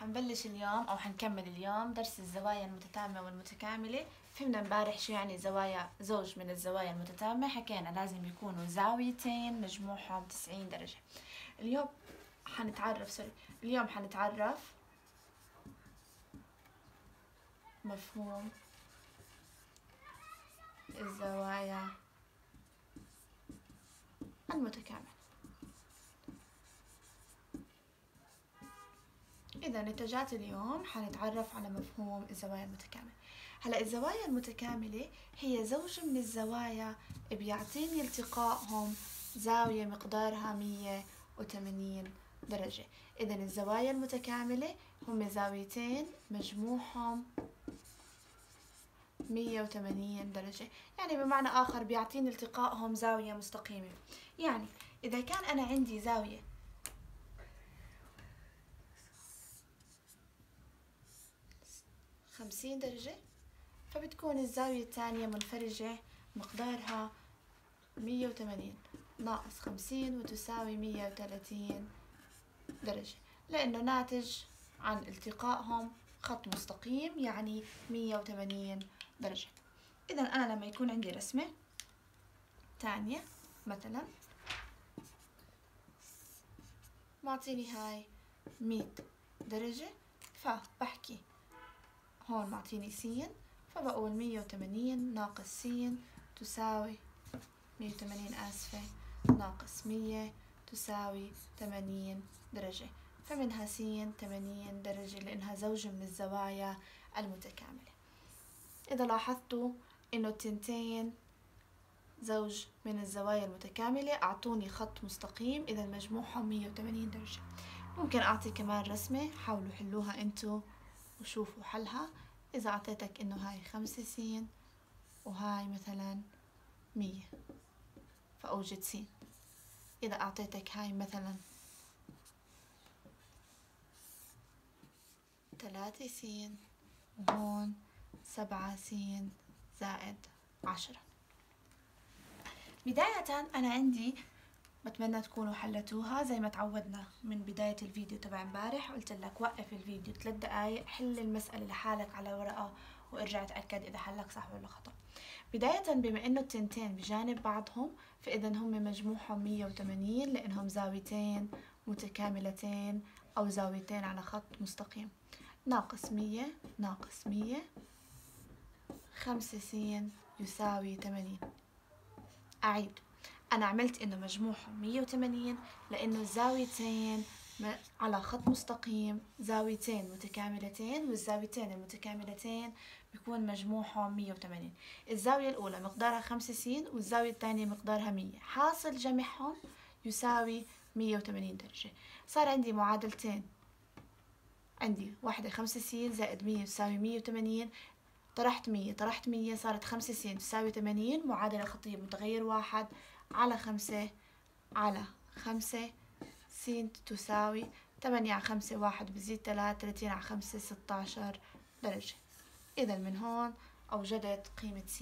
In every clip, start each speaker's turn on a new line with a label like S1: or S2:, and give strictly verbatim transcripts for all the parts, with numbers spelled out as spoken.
S1: حنبلش اليوم أو حنكمل اليوم درس الزوايا المتتامة والمتكاملة. فهمنا امبارح شو يعني زوايا زوج من الزوايا المتتامة، حكينا لازم يكونوا زاويتين مجموعهم تسعين درجة. اليوم حنتعرف سوري اليوم حنتعرف مفهوم الزوايا المتكاملة. إذا نتاجات اليوم حنتعرف على مفهوم الزوايا المتكاملة. هلا الزوايا المتكاملة هي زوج من الزوايا بيعطيني التقائهم زاوية مقدارها مية وثمانين درجة. إذا الزوايا المتكاملة هم زاويتين مجموعهم مية وثمانين درجة، يعني بمعنى آخر بيعطيني التقائهم زاوية مستقيمة. يعني إذا كان أنا عندي زاوية خمسين درجة، فبتكون الزاوية الثانية منفرجة مقدارها مية وثمانين ناقص خمسين وتساوي مية وثلاثين درجة، لأنه ناتج عن التقائهم خط مستقيم يعني مية وثمانين درجة. إذا أنا لما يكون عندي رسمة تانية مثلا معطيني هاي مية درجة، فبحكي هون معطيني س، فبقول مية وثمانين ناقص س تساوي مية وثمانين آسفة ناقص مية تساوي ثمانين درجة، فمنها س ثمانين درجة لأنها زوج من الزوايا المتكاملة. إذا لاحظتوا إنه التنتين زوج من الزوايا المتكاملة أعطوني خط مستقيم، إذا مجموعهم مية وثمانين درجة. ممكن أعطي كمان رسمة، حاولوا حلوها أنتوا وشوفوا حلها. إذا أعطيتك إنه هاي خمسة س وهاي مثلا مية، فأوجد س. إذا أعطيتك هاي مثلا ثلاثة س وهون سبعة س زائد عشرة. بداية أنا عندي، بتمنى تكونوا حلتوها زي ما تعودنا من بداية الفيديو تبع امبارح. قلت لك وقف الفيديو ثلاث دقايق، حل المسألة لحالك على ورقة وارجع تأكد إذا حلك صح ولا خطأ. بداية بما إنه التنتين بجانب بعضهم، فإذا هم مجموعهم مية وثمانين لأنهم زاويتين متكاملتين أو زاويتين على خط مستقيم. ناقص مية ناقص مية، خمسة س يساوي ثمانين. أعيد، أنا عملت إنه مجموعهم مية وثمانين لأنه الزاويتين على خط مستقيم زاويتين متكاملتين، والزاويتين المتكاملتين بيكون مجموعهم مية وثمانين. الزاوية الأولى مقدارها خمسة س والزاوية الثانية مقدارها مية، حاصل جمعهم يساوي مية وثمانين درجة. صار عندي معادلتين، عندي واحدة خمسة س زائد مية تساوي مية وثمانين، طرحت مية طرحت مية صارت خمسة س تساوي ثمانين. معادلة خطية متغير واحد على خمسة على خمسة، س تساوي ثمانية على خمسة واحد بزيد ثلاثة، ثلاثين على خمسة ستة عشر درجة. إذا من هون أوجدت قيمة س.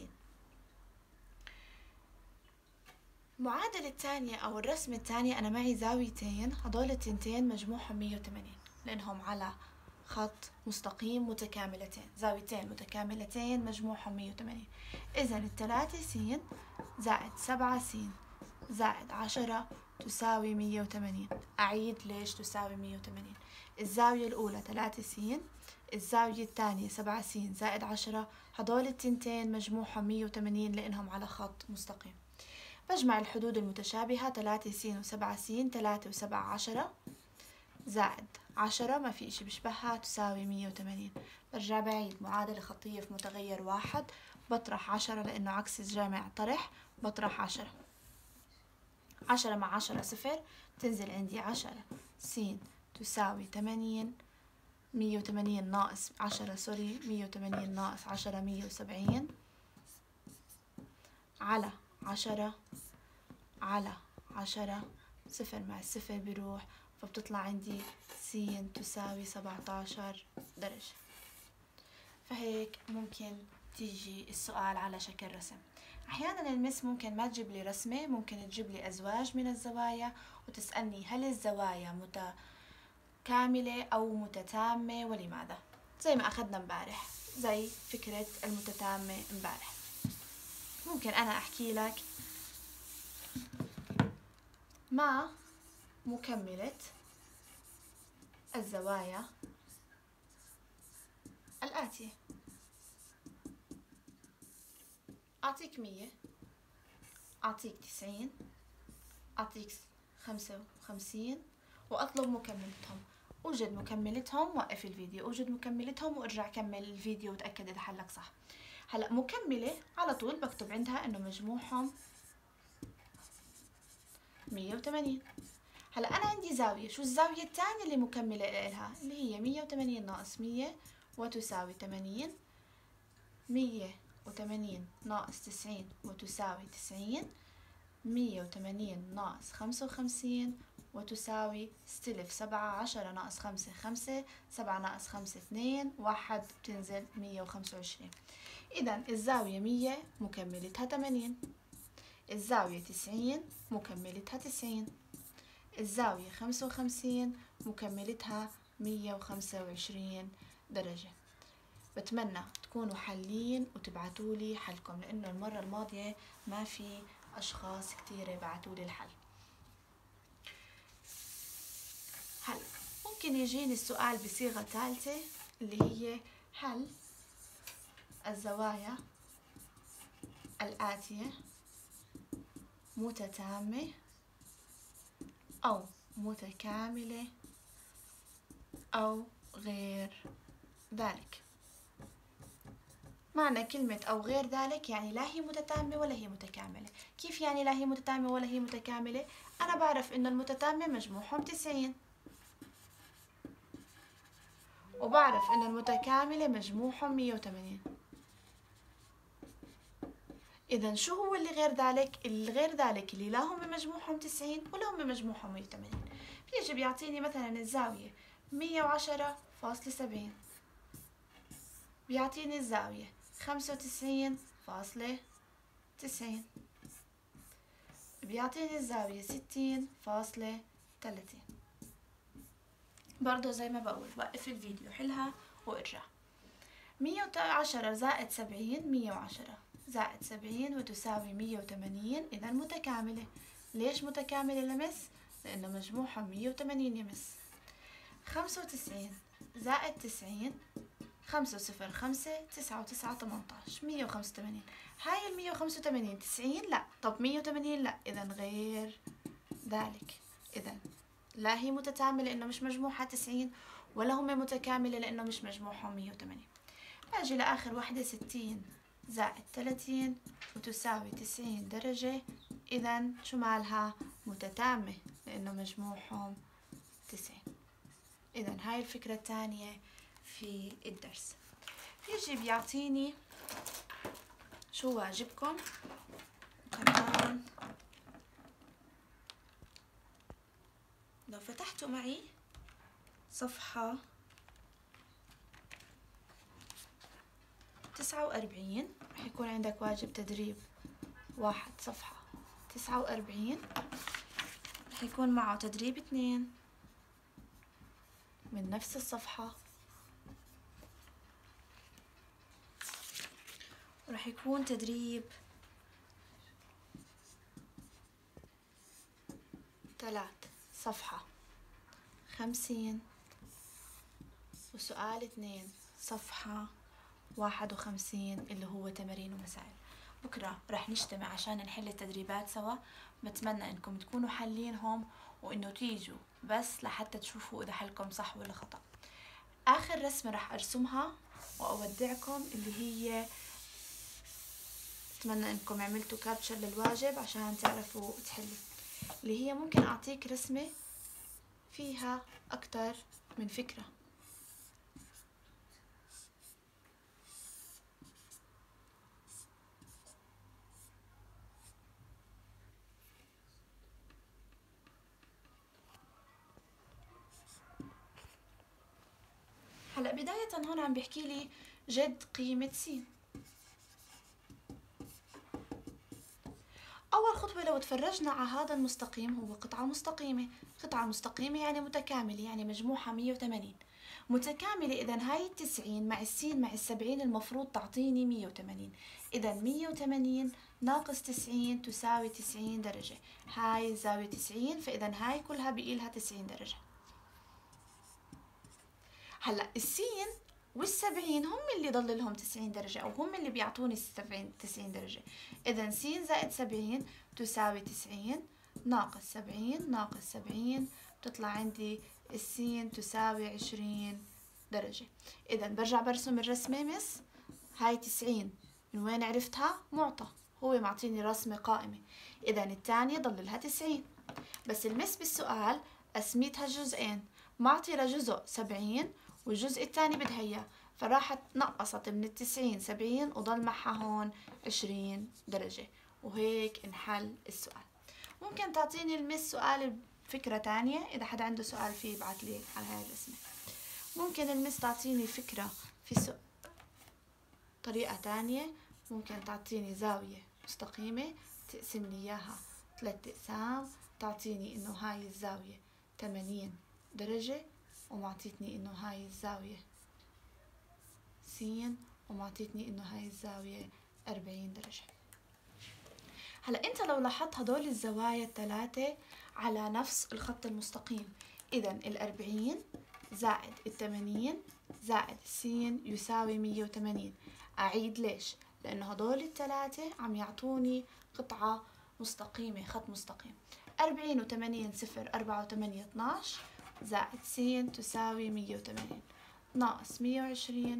S1: المعادلة الثانية أو الرسمة الثانية أنا معي زاويتين، هدول التنتين مجموعهم مية وثمانين لأنهم على خط مستقيم متكاملتين، زاويتين متكاملتين مجموعهم مية وثمانين. إذا الثلاثة س زائد سبعة س زائد عشرة تساوي مية وثمانين. أعيد ليش تساوي مية وثمانين. الزاوية الأولى ثلاثة س، الزاوية الثانية سبعة س زائد عشرة، هدول التنتين مجموعهم مية وثمانين لأنهم على خط مستقيم. بجمع الحدود المتشابهة، ثلاثة س وسبعة س، ثلاثة وسبعة عشرة زائد عشرة ما في إشي بشبهها تساوي مية وثمانين. برجع بعيد معادلة خطية في متغير واحد، بطرح عشرة لأنه عكس الجمع طرح، بطرح عشرة. عشرة مع عشرة صفر، تنزل عندي عشرة س تساوي ثمانين. مية وثمانين ناقص عشرة سوري مية وثمانين ناقص عشرة مية وسبعين على عشرة على عشرة، صفر مع الصفر بيروح، فبتطلع عندي س تساوي سبعة عشر درجة. فهيك ممكن تيجي السؤال على شكل رسم. أحيانا المس ممكن ما تجيب لي رسمة، ممكن تجيب لي أزواج من الزوايا وتسألني هل الزوايا كاملة أو متتامة ولماذا، زي ما أخذنا امبارح، زي فكرة المتتامة امبارح. ممكن أنا أحكي لك ما مكملة الزوايا الآتية. أعطيك مية، أعطيك تسعين، أعطيك خمسة وخمسين، وأطلب مكملتهم. أوجد مكملتهم، وقف الفيديو، أوجد مكملتهم وارجع كمل الفيديو وتأكد إذا حلك صح. هلأ مكملة على طول بكتب عندها إنه مجموعهم مية وثمانين. هلأ أنا عندي زاوية، شو الزاوية الثانية اللي مكملة إلها؟ اللي هي مية وثمانين ناقص مية وتساوي ثمانين، مية وثمانين ناقص تسعين وتساوي تسعين، مية وثمانين ناقص خمسة وخمسين وتساوي استلف سبعة، عشرة ناقص خمسة خمسة، سبعة ناقص خمسة اثنين، واحد بتنزل مية وخمسة وعشرين. إذا الزاوية مية مكملتها ثمانين، الزاوية تسعين مكملتها تسعين، الزاوية خمسة وخمسين مكملتها مية وخمسة وعشرين درجة. بتمنى تكونوا حالين وتبعتولي حلكم، لأنه المرة الماضية ما في أشخاص كتيرة بعتولي الحل. هلا ممكن يجيني السؤال بصيغة ثالثة اللي هي هل الزوايا الآتية متتامة أو متكاملة أو غير ذلك. معنى كلمة أو غير ذلك يعني لا هي متتامة ولا هي متكاملة. كيف يعني لا هي متتامة ولا هي متكاملة؟ أنا بعرف إنه المتتامة مجموعهم تسعين، وبعرف إنه المتكاملة مجموعهم مية وثمانين. إذا شو هو اللي غير ذلك؟ اللي غير ذلك اللي لا هم مجموعهم تسعين ولا هم مجموعهم مية وثمانين. بيجي بيعطيني مثلا الزاوية مية وعشرة فاصلة سبعين، بيعطيني الزاوية خمسة وتسعين فاصلة تسعين، بيعطيني الزاوية ستين فاصلة ثلاثين. برضو زي ما بقول وقف الفيديو حلها وارجع. مية وعشرة زائد سبعين، مية وعشرة زائد سبعين وتساوي مية وثمانين، إذا متكاملة. ليش متكاملة لمس؟ لأنه مجموعهم مية وثمانين يمس. خمسة وتسعين زائد تسعين، خمسة وصفر خمسة، تسعة وتسعة تمنتاش، مية وخمسة وثمانين. هاي المية وخمسة وثمانين تسعين لا، طب مية وثمانين لا، إذا غير ذلك. إذا لا هي متتاملة لأنه مش مجموعها تسعين، ولا هم متكاملة لأنه مش مجموعهم مية وثمانين. باجي لآخر وحدة ستين زائد ثلاثين وتساوي تسعين درجة، إذا شو مالها؟ متتامة لأنه مجموعهم تسعين. إذا هاي الفكرة الثانية في الدرس. بيجي بيعطيني شو واجبكم كمان. لو فتحتوا معي صفحة تسعة وأربعين رح يكون عندك واجب تدريب واحد، صفحة تسعة وأربعين رح يكون معه تدريب اثنين من نفس الصفحة، ورح يكون تدريب ثلاث، صفحة خمسين، وسؤال اثنين صفحة واحد وخمسين اللي هو تمارين ومسائل. بكرة رح نجتمع عشان نحل التدريبات سوا. بتمنى انكم تكونوا حلينهم وانه تيجوا بس لحتى تشوفوا اذا حلكم صح ولا خطأ. اخر رسمة رح ارسمها واودعكم اللي هي، اتمنى انكم عملتوا كابتشر للواجب عشان تعرفوا تحلوا، اللي هي ممكن اعطيك رسمة فيها اكتر من فكرة. هلا بداية هون عم بيحكي لي جد قيمة س. أول خطوة لو تفرجنا على هذا المستقيم هو قطعة مستقيمة، قطعة مستقيمة يعني متكاملة، يعني مجموعها مية وثمانين متكاملة. إذا هاي التسعين مع السين مع السبعين المفروض تعطيني مية وثمانين. إذا مية وثمانين ناقص تسعين تساوي تسعين درجة. هاي الزاوية تسعين، فإذا هاي كلها بقيلها تسعين درجة. هلا السين والسبعين هم اللي ضل لهم تسعين درجة، أو هم اللي بيعطوني تسعين درجة. إذا س زائد سبعين تساوي تسعين ناقص سبعين ناقص سبعين، بتطلع عندي السين تساوي عشرين درجة. إذا برجع برسم الرسمة مس. هاي تسعين من وين عرفتها؟ معطى، هو معطيني رسمة قائمة. إذا الثانية ضل لها تسعين، بس المس بالسؤال قسميتها جزئين، معطي لجزء سبعين والجزء الثاني بدها اياه، فراحت نقصت من التسعين سبعين وضل معها هون عشرين درجة. وهيك انحل السؤال. ممكن تعطيني المس سؤال بفكرة تانية، إذا حدا عنده سؤال فيه يبعت لي على هاي الرسمة. ممكن المس تعطيني فكرة في سؤال طريقة تانية، ممكن تعطيني زاوية مستقيمة تقسم لي إياها ثلاث أقسام، تعطيني إنه هاي الزاوية ثمانين درجة، ومعطيتني إنه هاي الزاوية سين، ومعطيتني إنه هاي الزاوية أربعين درجة. هلا أنت لو لاحظت هدول الزوايا الثلاثة على نفس الخط المستقيم، إذا الأربعين زائد الثمانين زائد سين يساوي مية وثمانين. أعيد ليش؟ لأنه هدول الثلاثة عم يعطوني قطعة مستقيمة، خط مستقيم. أربعين وثمانين صفر، أربعة وثمانية اثناش، زائد سين تساوي مية وثمانين ناقص مية وعشرين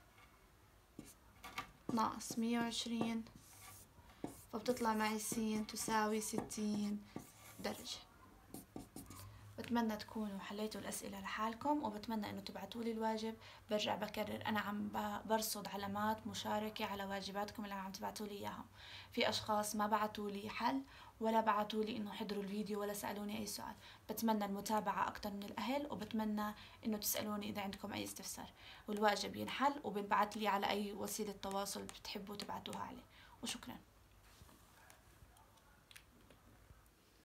S1: ناقص مية وعشرين، فبتطلع معي سين تساوي ستين درجة. بتمنى تكونوا حليتوا الأسئلة لحالكم، وبتمنى إنه تبعتوا لي الواجب. برجع بكرر، أنا عم برصد علامات مشاركة على واجباتكم اللي عم تبعتوا لي إياهم. في أشخاص ما بعتوا لي حل ولا بعتوا لي إنه حضروا الفيديو ولا سألوني أي سؤال. بتمنى المتابعة أكتر من الأهل، وبتمنى إنه تسألوني إذا عندكم أي استفسار، والواجب ينحل وبنبعت لي على أي وسيلة تواصل بتحبوا تبعتوها عليه. وشكرا.